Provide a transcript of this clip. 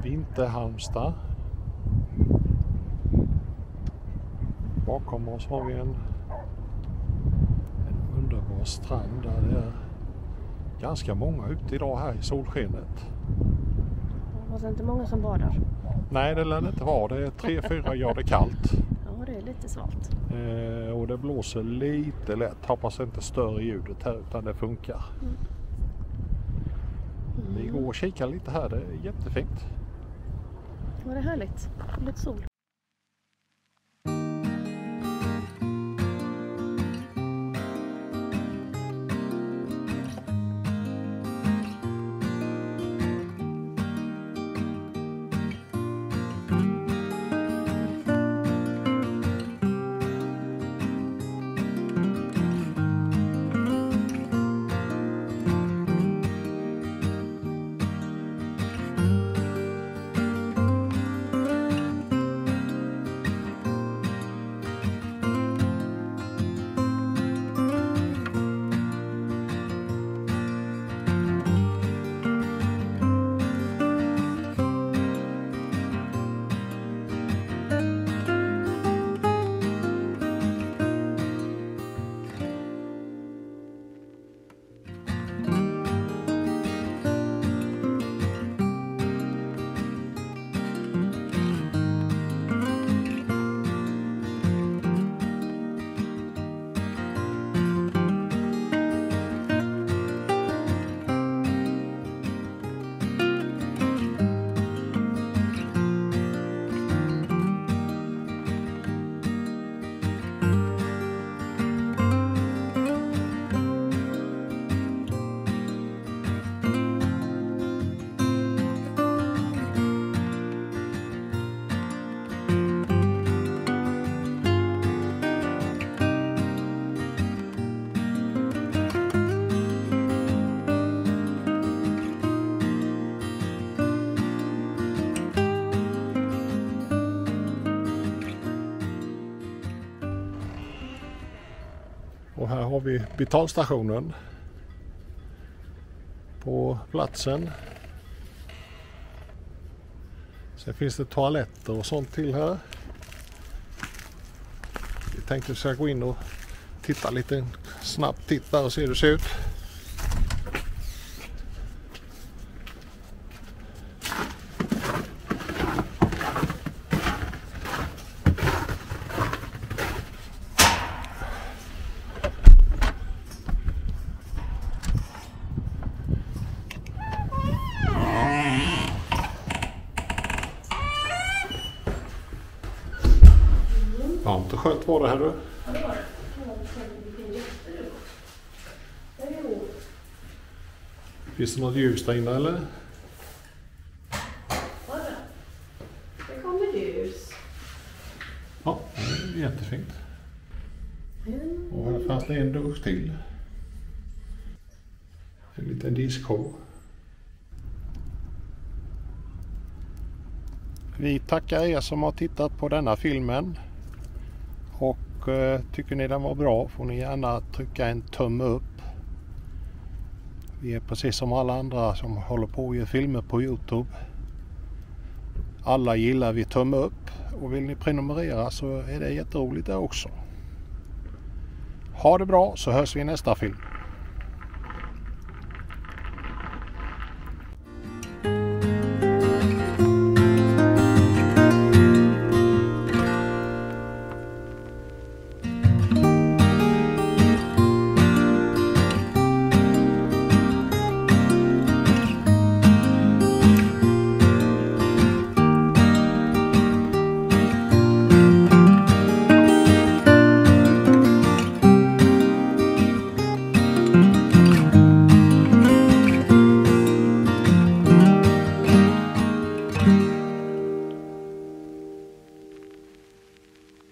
Vinterhalmstad. Bakom oss har vi en underbar strand där det är ganska många ute idag här i solskenet. Och det är inte många som badar. Nej, det lär det inte vara. Det är 3-4 grader kallt. Ja, det är lite svalt. Och det blåser lite lätt. Hoppas inte större ljudet här utan det funkar. Vi går och kikar lite här. Det är jättefint. Ja, det är härligt. Lite sol. Och här har vi betalstationen på platsen. Sen finns det toaletter och sånt till här. Vi tänkte att vi ska gå in och titta lite snabbt, titta och se hur det ser ut. Varmt och skönt var det här du. Ja, det var det. Finns det något ljus där inne eller? Det kommer ljus. Ja, det är jättefint. Och här fanns det en dusch till. En liten diskho. Vi tackar er som har tittat på denna filmen. Och tycker ni den var bra får ni gärna trycka en tumme upp. Vi är precis som alla andra som håller på och gör filmer på YouTube. Alla gillar vi tumme upp och vill ni prenumerera så är det jätteroligt det också. Ha det bra så hörs vi i nästa film.